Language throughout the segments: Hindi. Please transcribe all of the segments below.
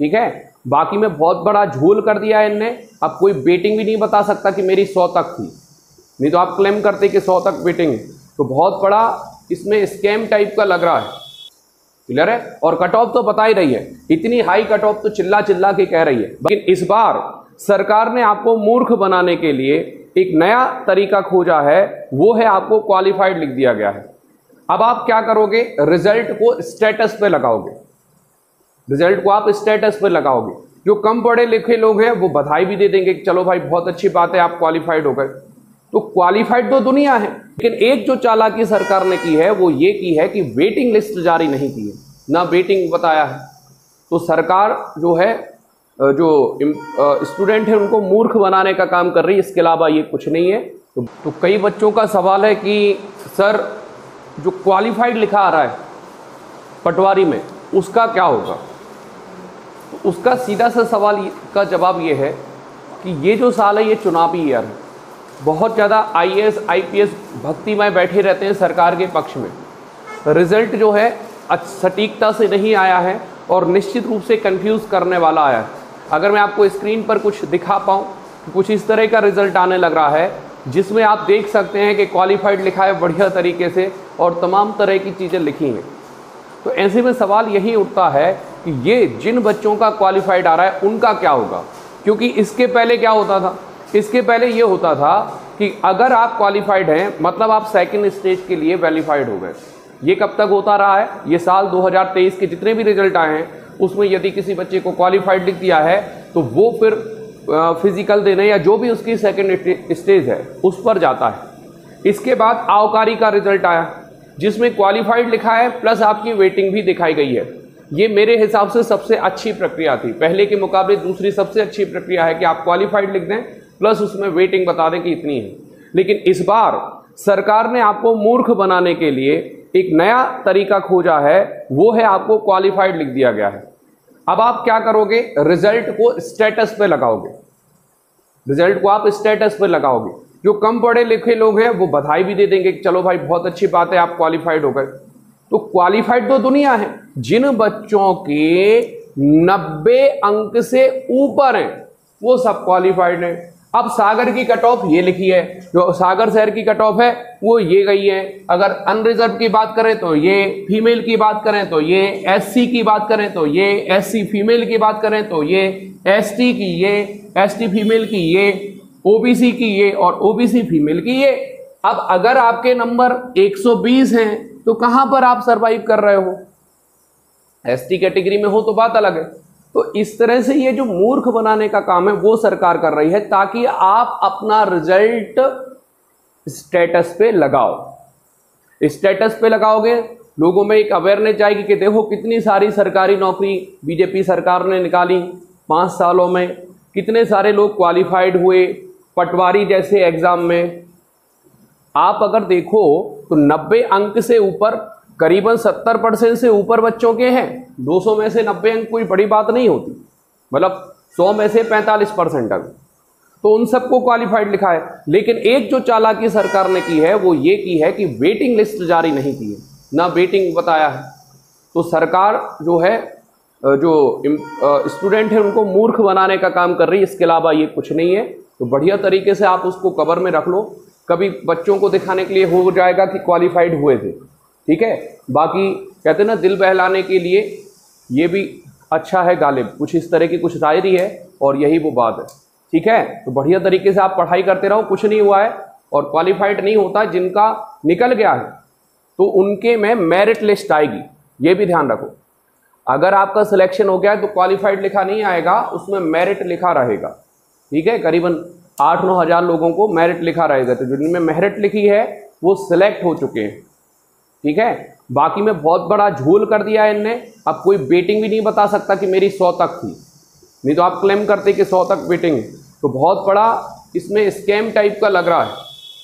ठीक है। बाकी में बहुत बड़ा झोल कर दिया है इनने। अब कोई बेटिंग भी नहीं बता सकता कि मेरी 100 तक थी, नहीं तो आप क्लेम करते कि 100 तक बेटिंग, तो बहुत बड़ा इसमें स्कैम टाइप का लग रहा है। क्लियर है। और कट ऑफ तो बता ही रही है, इतनी हाई कट ऑफ तो चिल्ला चिल्ला के कह रही है। लेकिन इस बार सरकार ने आपको मूर्ख बनाने के लिए एक नया तरीका खोजा है, वो है आपको क्वालिफाइड लिख दिया गया है। अब आप क्या करोगे, रिजल्ट को स्टेटस पे लगाओगे, रिजल्ट को आप स्टेटस पे लगाओगे। जो कम पढ़े लिखे लोग हैं वो बधाई भी दे देंगे कि चलो भाई बहुत अच्छी बात है आप क्वालिफाइड हो गए। तो क्वालिफाइड तो दुनिया है, लेकिन एक जो चालाकी सरकार ने की है वो ये की है कि वेटिंग लिस्ट जारी नहीं की है, ना वेटिंग बताया है। तो सरकार जो है जो स्टूडेंट है उनको मूर्ख बनाने का काम कर रही है, इसके अलावा ये कुछ नहीं है। तो कई बच्चों का सवाल है कि सर जो क्वालिफाइड लिखा आ रहा है पटवारी में उसका क्या होगा। तो उसका सीधा सा सवाल का जवाब ये है कि ये जो साल है ये चुनावी ईयर है। बहुत ज़्यादा IAS IPS भक्तिमय बैठे रहते हैं सरकार के पक्ष में। रिजल्ट जो है सटीकता से नहीं आया है और निश्चित रूप से कंफ्यूज करने वाला आया है। अगर मैं आपको स्क्रीन पर कुछ दिखा पाऊँ तो कुछ इस तरह का रिजल्ट आने लग रहा है, जिसमें आप देख सकते हैं कि क्वालिफाइड लिखा है बढ़िया तरीके से और तमाम तरह की चीज़ें लिखी हैं। तो ऐसे में सवाल यही उठता है कि ये जिन बच्चों का क्वालिफाइड आ रहा है उनका क्या होगा। क्योंकि इसके पहले क्या होता था, इसके पहले ये होता था कि अगर आप क्वालिफाइड हैं मतलब आप सेकंड स्टेज के लिए वेरीफाइड हो गए। ये कब तक होता रहा है, ये साल 2023 के जितने भी रिजल्ट आए हैं उसमें यदि किसी बच्चे को क्वालिफाइड लिख दिया है तो वो फिर फिजिकल देने या जो भी उसकी सेकंड स्टेज है उस पर जाता है। इसके बाद आवकारी का रिजल्ट आया जिसमें क्वालिफाइड लिखा है प्लस आपकी वेटिंग भी दिखाई गई है। ये मेरे हिसाब से सबसे अच्छी प्रक्रिया थी, पहले के मुकाबले दूसरी सबसे अच्छी प्रक्रिया है कि आप क्वालिफाइड लिख दें प्लस उसमें वेटिंग बता दें कि इतनी है। लेकिन इस बार सरकार ने आपको मूर्ख बनाने के लिए एक नया तरीका खोजा है, वो है आपको क्वालिफाइड लिख दिया गया है। अब आप क्या करोगे, रिजल्ट को स्टेटस पे लगाओगे, रिजल्ट को आप स्टेटस पे लगाओगे। जो कम पढ़े लिखे लोग हैं वो बधाई भी दे देंगे कि चलो भाई बहुत अच्छी बात है आप क्वालिफाइड हो गए। तो क्वालिफाइड तो दुनिया है, जिन बच्चों के 90 अंक से ऊपर हैं वो सब क्वालिफाइड हैं। अब सागर की कट ऑफ ये लिखी है, जो सागर शहर की कट ऑफ है वो ये गई है। अगर अनरिजर्व की बात करें तो ये, फीमेल की बात करें तो ये, SC की बात करें तो ये, SC फीमेल की बात करें तो ये, ST की ये, ST फीमेल की ये, OBC की ये और OBC फीमेल की ये। अब अगर आपके नंबर 120 हैं तो कहां पर आप सरवाइव कर रहे हो, ST कैटेगरी में हो तो बात अलग है। तो इस तरह से ये जो मूर्ख बनाने का काम है वो सरकार कर रही है ताकि आप अपना रिजल्ट स्टेटस पे लगाओ। स्टेटस पे लगाओगे लोगों में एक अवेयरनेस जाएगी कि देखो कितनी सारी सरकारी नौकरी बीजेपी सरकार ने निकाली 5 सालों में, कितने सारे लोग क्वालिफाइड हुए पटवारी जैसे एग्जाम में। आप अगर देखो तो 90 अंक से ऊपर करीबन 70% से ऊपर बच्चों के हैं। 200 में से 90 अंक कोई बड़ी बात नहीं होती, मतलब 100 में से 45% अंक, तो उन सबको क्वालिफाइड लिखा है। लेकिन एक जो चालाकी सरकार ने की है वो ये की है कि वेटिंग लिस्ट जारी नहीं की है, ना वेटिंग बताया है। तो सरकार जो है जो स्टूडेंट है उनको मूर्ख बनाने का काम कर रही है, इसके अलावा ये कुछ नहीं है। तो बढ़िया तरीके से आप उसको कवर में रख लो, कभी बच्चों को दिखाने के लिए हो जाएगा कि क्वालिफाइड हुए थे, ठीक है। बाकी कहते हैं ना दिल बहलाने के लिए ये भी अच्छा है गालिब, कुछ इस तरह की कुछ शायरी है और यही वो बात है, ठीक है। तो बढ़िया तरीके से आप पढ़ाई करते रहो, कुछ नहीं हुआ है। और क्वालिफाइड नहीं होता, जिनका निकल गया है तो उनके में मेरिट लिस्ट आएगी, ये भी ध्यान रखो। अगर आपका सिलेक्शन हो गया है तो क्वालिफाइड लिखा नहीं आएगा, उसमें मेरिट लिखा रहेगा, ठीक है। करीबन 8-9 हज़ार लोगों को मेरिट लिखा रहेगा, तो जिनमें मेरिट लिखी है वो सिलेक्ट हो चुके हैं, ठीक है। बाकी में बहुत बड़ा झोल कर दिया है इनने। अब कोई बेटिंग भी नहीं बता सकता कि मेरी 100 तक थी, नहीं तो आप क्लेम करते कि 100 तक बेटिंग। तो बहुत बड़ा इसमें स्कैम टाइप का लग रहा है,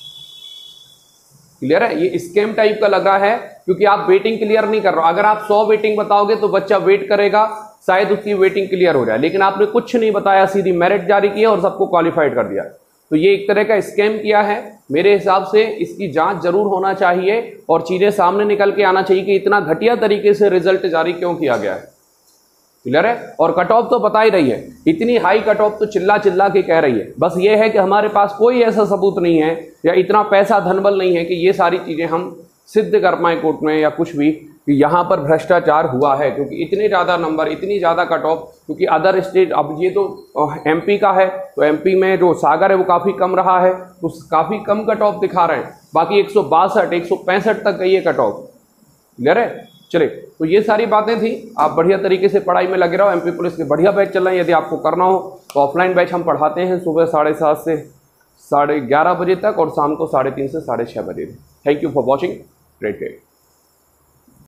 क्लियर है। ये स्कैम टाइप का लग रहा है क्योंकि आप वेटिंग क्लियर नहीं कर रहे हो। अगर आप 100 वेटिंग बताओगे तो बच्चा वेट करेगा, शायद उसकी वेटिंग क्लियर हो जाए, लेकिन आपने कुछ नहीं बताया, सीधी मेरिट जारी किया और सबको क्वालिफाइड कर दिया। तो ये एक तरह का स्कैम किया है। मेरे हिसाब से इसकी जांच जरूर होना चाहिए और चीजें सामने निकल के आना चाहिए कि इतना घटिया तरीके से रिजल्ट जारी क्यों किया गया है। क्लियर है। और कट ऑफ तो बता ही रही है, इतनी हाई कट ऑफ तो चिल्ला चिल्ला के कह रही है। बस ये है कि हमारे पास कोई ऐसा सबूत नहीं है या इतना पैसा धनबल नहीं है कि ये सारी चीज़ें हम सिद्ध कर पाएँ कोर्ट में या कुछ भी कि यहाँ पर भ्रष्टाचार हुआ है, क्योंकि इतने ज़्यादा नंबर, इतनी ज़्यादा कट ऑफ। क्योंकि अदर स्टेट, अब ये तो एमपी का है, तो एमपी में जो सागर है वो काफ़ी कम रहा है, तो काफ़ी कम कट ऑफ दिखा रहे हैं। बाकी 162 165 तक गई है कट ऑफ। क्लियर है। चलिए, तो ये सारी बातें थी। आप बढ़िया तरीके से पढ़ाई में लगे रहो। एमपी पुलिस के बढ़िया बैच चल रहे हैं। यदि आपको करना हो तो ऑफलाइन बैच हम पढ़ाते हैं सुबह 7:30 से 11:30 बजे तक और शाम को 3:30 से 6:30 बजे। Thank you for watching. Great day.